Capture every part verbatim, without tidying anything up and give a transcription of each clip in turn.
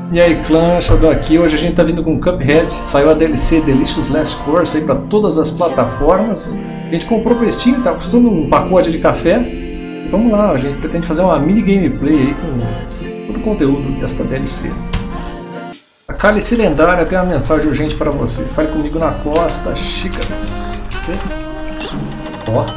E aí clã, Shadow aqui, hoje a gente tá vindo com Cuphead, saiu a D L C Delicious Last Course aí pra todas as plataformas. A gente comprou pro Steam, tá custando um pacote de café. E vamos lá, a gente pretende fazer uma mini gameplay aí com todo o conteúdo desta D L C. A Cálice Lendária tem uma mensagem urgente para você. Fale comigo na costa, xícaras. Ok? Ó.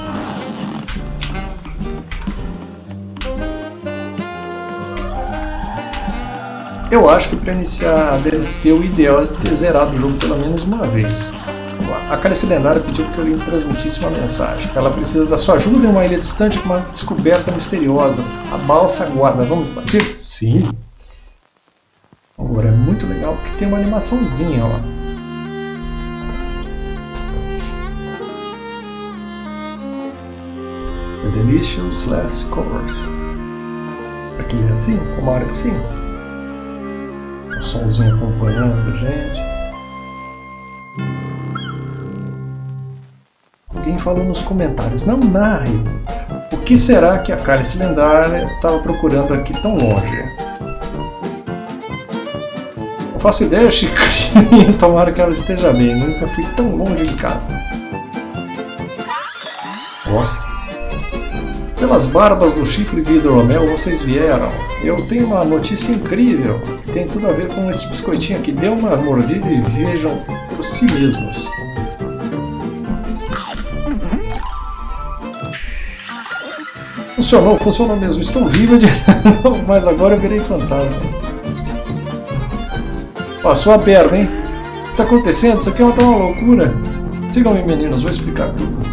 Eu acho que para iniciar a D L C o ideal é ter zerado o jogo pelo menos uma vez. Vamos lá. A Cálice Lendária pediu que eu lhe transmitisse uma mensagem. Ela precisa da sua ajuda em uma ilha distante com uma descoberta misteriosa. A balsa aguarda. Vamos partir? Sim. Agora é muito legal porque tem uma animaçãozinha, ó. The Delicious Last Course. Aqui é assim? Tomara que sim. O somzinho acompanhando a gente. Alguém falou nos comentários, não narre. O que será que a Cálice Lendária estava procurando aqui tão longe? Não faço ideia, Chicrinha. Tomara que ela esteja bem. Nunca fui tão longe de casa. Ó. Pelas barbas do chifre de hidromel vocês vieram. Eu tenho uma notícia incrível. Que tem tudo a ver com este biscoitinho aqui. Dê uma mordida e vejam por si mesmos. Funcionou, funcionou mesmo. Estou viva de novo, mas agora eu virei fantasma. Passou a perna, hein? O que está acontecendo? Isso aqui é uma, uma loucura. Sigam-me, meninos, vou explicar tudo.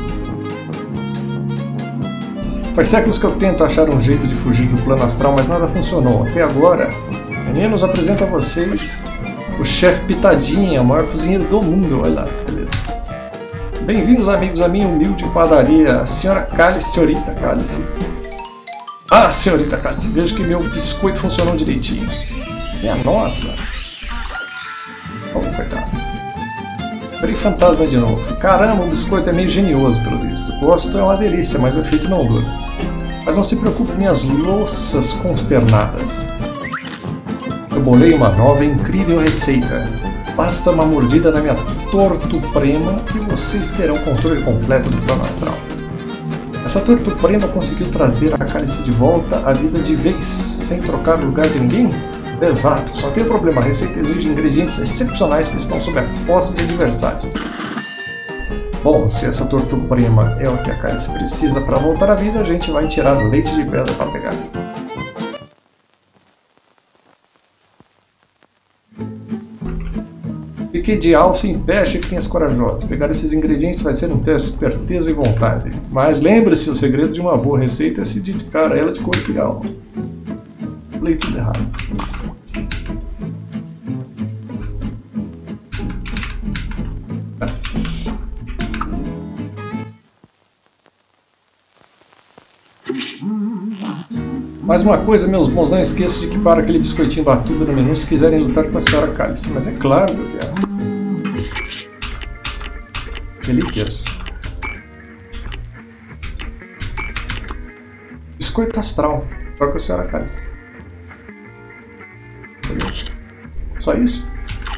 Faz séculos que eu tento achar um jeito de fugir do plano astral, mas nada funcionou. Até agora, meninos, apresento a vocês o chefe Pitadinha, o maior cozinheiro do mundo. Olha lá, beleza. Bem-vindos, amigos, à minha humilde padaria, a senhora Cálice, senhorita Cálice. Ah, senhorita Cálice, vejo que meu biscoito funcionou direitinho. Minha nossa! Oh, coitado. Virei fantasma de novo. Caramba, o biscoito é meio genioso, pelo visto. O gosto é uma delícia, mas o efeito não dura. Mas não se preocupe, minhas louças consternadas. Eu bolei uma nova e incrível receita. Basta uma mordida na minha tortuprema e vocês terão controle completo do plano astral. Essa tortuprema conseguiu trazer a Cálice de volta à vida de vez, sem trocar lugar de ninguém? Exato, só tem um problema. A receita exige ingredientes excepcionais que estão sob a posse de adversários. Bom, se essa tortuprema é o que a Cálice precisa para voltar à vida, a gente vai tirar o leite de pedra para pegar. Fique de alça em pé, chiquinhas corajosas. Pegar esses ingredientes vai ser um teste de esperteza e vontade. Mas lembre-se, o segredo de uma boa receita é se dedicar a ela de corpo e alma. Falei tudo errado. Mais uma coisa, meus bons, não esqueça de equipar aquele biscoitinho batudo no menu se quiserem lutar com a senhora Cálice. Mas é claro, meu viado. Relíquias. Biscoito astral. Só com a senhora Cálice. Só isso?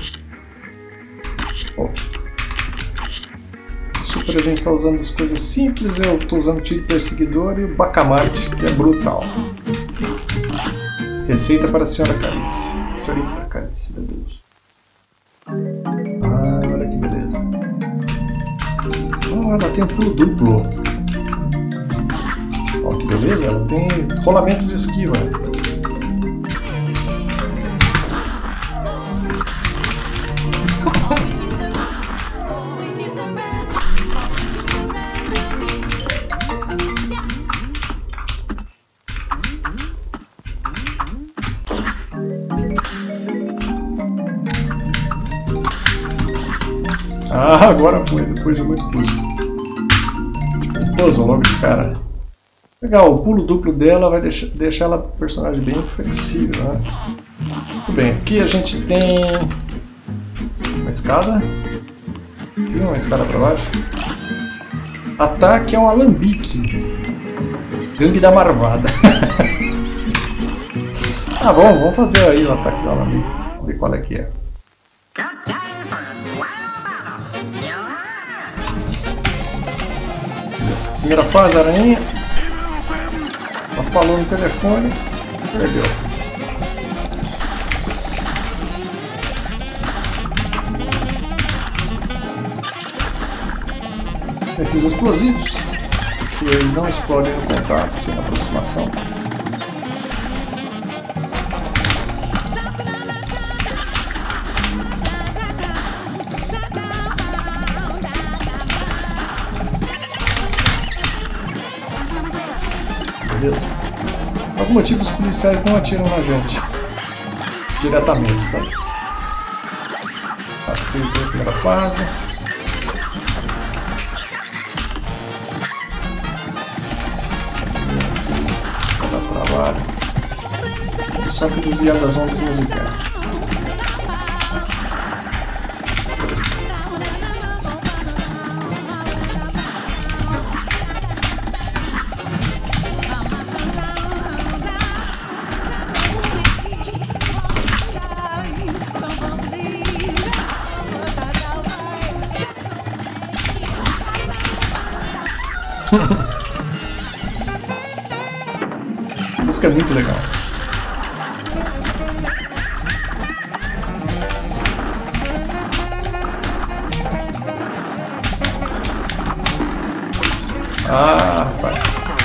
Oh. Super, a gente está usando as coisas simples. Eu estou usando o tiro perseguidor e o bacamarte, que é brutal. Receita para a senhora Cálice. Senhorita Cálice, meu Deus. Ah, olha que beleza. Oh, ela tem um pulo duplo. Ó, que beleza, ela tem rolamento de esquiva. Ah, agora foi, depois de muito custo. Um puzzle logo de cara. Legal, o pulo duplo dela vai deixar, deixar ela personagem bem flexível, né? Muito bem, aqui a gente tem uma escada. Sim, uma escada para baixo. Ataque é um alambique. Gangue da Marvada. Tá bom, vamos fazer aí o ataque dela ali. Vamos ver qual é que é. Primeira fase, aranha. Só falou no telefone. Perdeu. Esses explosivos que eles não explodem no contato sem aproximação. Beleza? Por algum motivo os policiais não atiram na gente diretamente, sabe? Tá, fiz a primeira fase. Trabalho. Só que desviar das ondas musicais. A música é muito legal. Ah, rapaz.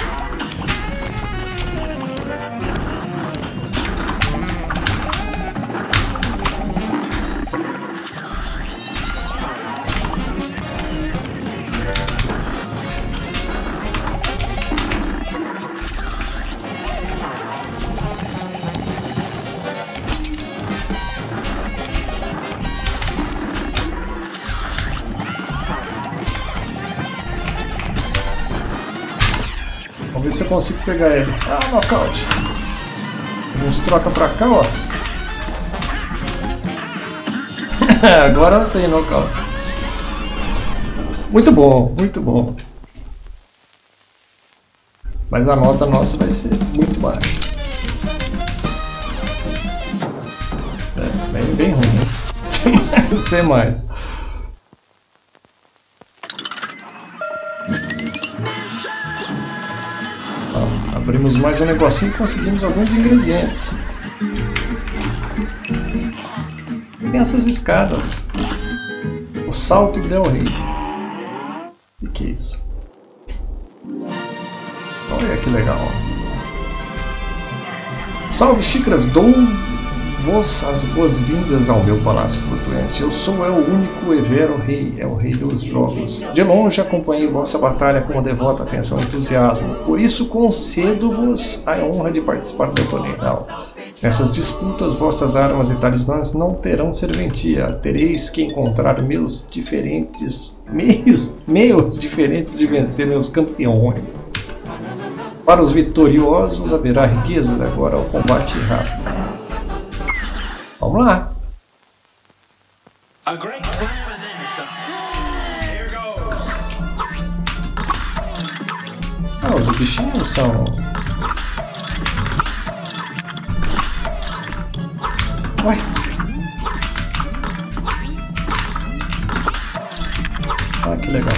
Vamos ver se eu consigo pegar ele. Ah, nocaute. A gente troca pra cá, ó. Agora eu sei, nocaute. Muito bom, muito bom. Mas a nota nossa vai ser muito baixa. É, bem, bem ruim. Sem mais, sem mais. Abrimos mais um negocinho e conseguimos alguns ingredientes. Tem essas escadas. O Salto del Rei. O que é isso? Olha que legal. Salve xícaras, dou-vos as boas-vindas ao meu palácio flutuante. Eu sou é o único Evero Rei, é o rei dos jogos. De longe acompanhei vossa batalha com uma devota atenção e entusiasmo. Por isso concedo-vos a honra de participar do torneio. Nessas disputas, vossas armas e talismãs não terão serventia. Tereis que encontrar meus diferentes meios, meios diferentes de vencer meus campeões. Para os vitoriosos haverá riquezas agora ao combate rápido. Vamos lá. Ah, os bichinhos são... Ué. Ah, que legal.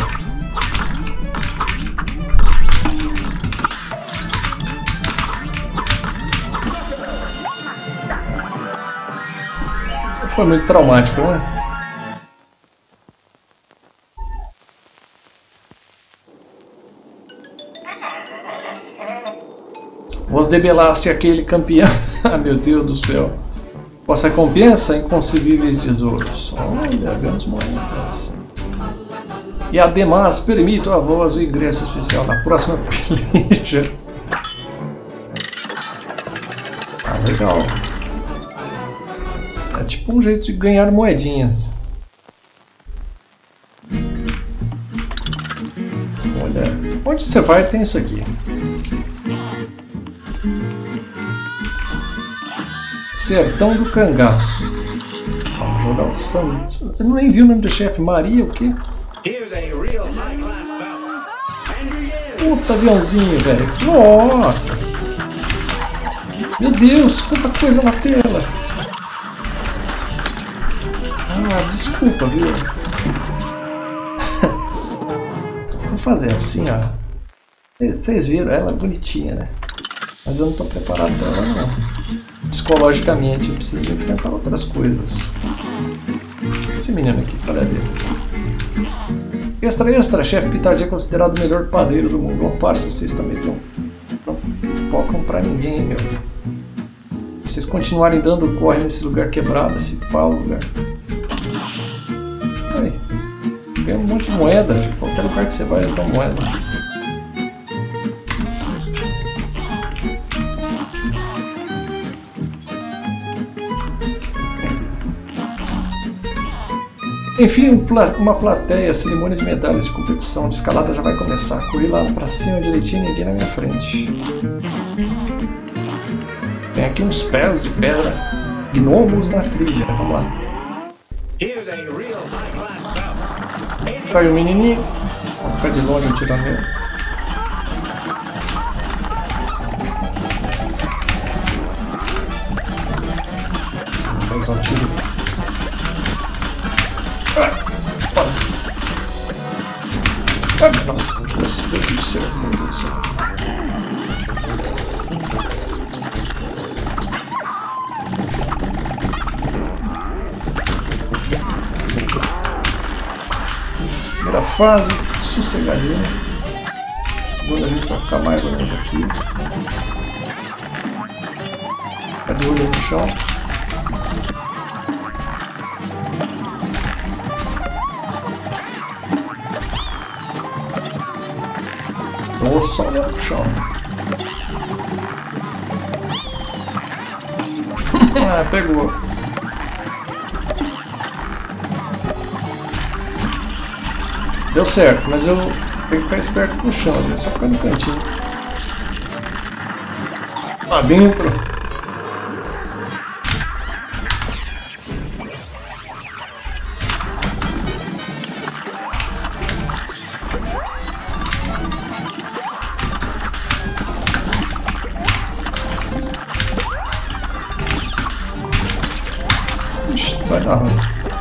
Foi muito traumático, né? Vos debelaste aquele campeão. Ah, meu Deus do céu. Vossa recompensa, inconcebíveis tesouros. Olha, ganhamos moedas. E ademais, permito a vós o ingresso especial na próxima peleja. Ah, legal. É tipo um jeito de ganhar moedinhas. Olha, onde você vai tem isso aqui. Sertão do Cangaço. Vamos jogar o Santos. Eu nem vi o nome do chefe. Maria o quê? Puta aviãozinho, velho. Nossa! Meu Deus, quanta coisa na tela! Ah, desculpa, viu? Vou fazer assim, ó. Vocês viram, ela é bonitinha, né? Mas eu não estou preparado para ela, não. Psicologicamente, eu preciso enfrentar outras coisas. Esse menino aqui, cadê ele? Extra, extra, chefe Pitadinha é considerado o melhor padeiro do mundo. Ó, parça, vocês também estão... não focam pra ninguém, meu. Se vocês continuarem dando corre nesse lugar quebrado, esse pau lugar. Aí, ganha um monte de moeda. Qualquer lugar que você vai, ele dá moeda. Enfim, uma plateia, cerimônia de medalhas de competição de escalada já vai começar. Corri lá pra cima direitinho, ninguém na minha frente. Tem aqui uns pés de pedra, gnomos na trilha, vamos lá. Caiu o menininho, vamos ficar de longe atirando nele. Vamos fazer um tiro. Ah, nossa, Deus, Deus do céu, meu Deus do céu. Primeira fase, sossegadinha. Segunda a gente vai ficar mais ou menos aqui. Fica de olho no chão. Vou só olhar pro chão. Ah, pegou. Deu certo, mas eu tenho que ficar esperto com o chão, é só ficar no cantinho. Lá dentro. Vai dar ruim.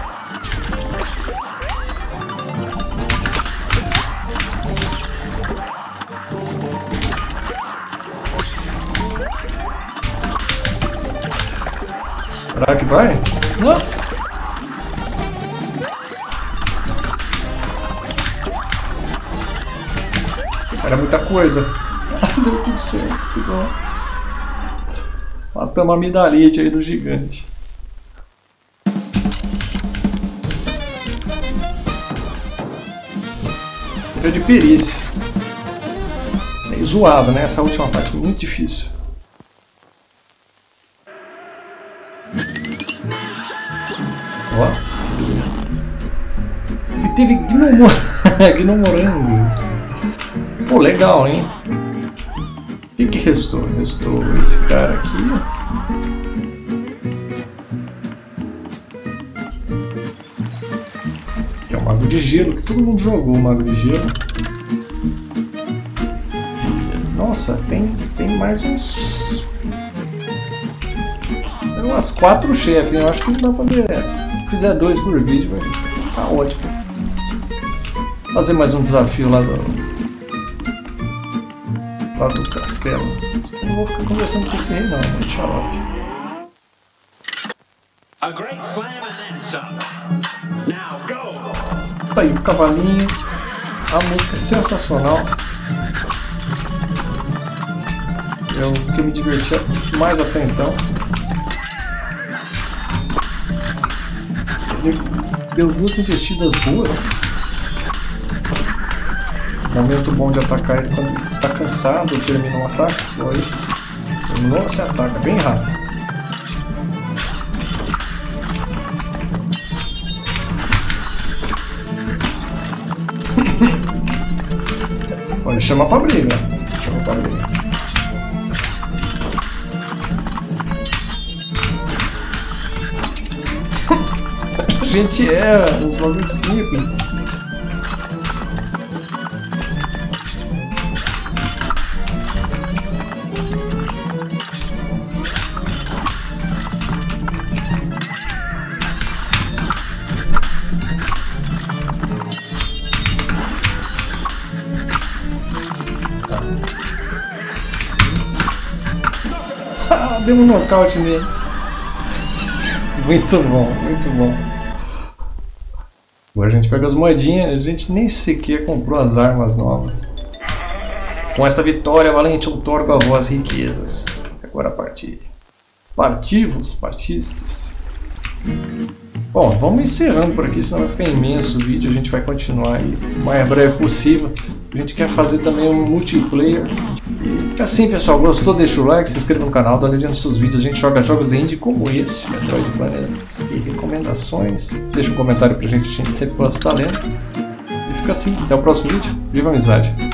Será que vai? Não. Era muita coisa. Deu tudo certo. Que bom. Matamos uma amidalite aí do gigante. De perícia. Meio zoado, né? Essa última parte é muito difícil. Ó, beleza. E teve gnomo... gnomorangos. Pô, legal, hein? O que que restou? Restou esse cara aqui. Mago de gelo, que todo mundo jogou o Mago de gelo. Nossa, tem, tem mais uns... Tem umas quatro chefes, eu acho que não dá pra ver. Se fizer dois por vídeo, vai ficar ótimo. Vou fazer mais um desafio lá do... lá do castelo. Eu não vou ficar conversando com esse rei não, muito xarope. A great slam and then some. Now go! Tá aí o cavalinho, a música é sensacional. Eu que me diverti mais até então. Ele deu duas investidas boas. Momento bom de atacar ele quando ele está cansado, termina um ataque. Dois. Terminou, você ataca bem rápido. Olha, chama pra briga. Chama pra briga. A gente erra nos bagulhos simples. Demos um nocaute nele. Muito bom, muito bom. Agora a gente pega as moedinhas, a gente nem sequer comprou as armas novas. Com esta vitória, Valente outorga a vós riquezas. Agora partilhe. Partivos, partistes. Bom, vamos encerrando por aqui, senão vai ficar imenso o vídeo. A gente vai continuar aí o mais breve possível. A gente quer fazer também um multiplayer. E assim, pessoal, gostou? Deixa o like, se inscreva no canal, dá uma olhadinha nos seus vídeos. A gente joga jogos indie como esse, Metroidvania, e recomendações. Deixa um comentário pra gente, a gente sempre gosta de estar lendo. E fica assim, até o próximo vídeo. Viva a amizade!